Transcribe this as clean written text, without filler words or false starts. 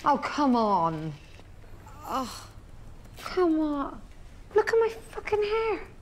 Oh, come on. Oh, come on. Look at my fucking hair.